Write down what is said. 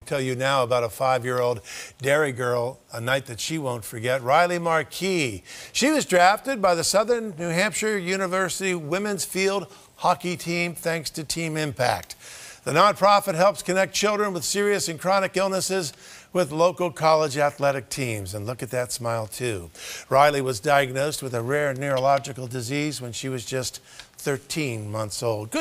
Tell you now about a 5-year-old Derry girl, a night that she won't forget. Riley Marquis. She was drafted by the Southern New Hampshire University women's field hockey team thanks to Team Impact. The nonprofit helps connect children with serious and chronic illnesses with local college athletic teams. And look at that smile, too. Riley was diagnosed with a rare neurological disease when she was just 13 months old.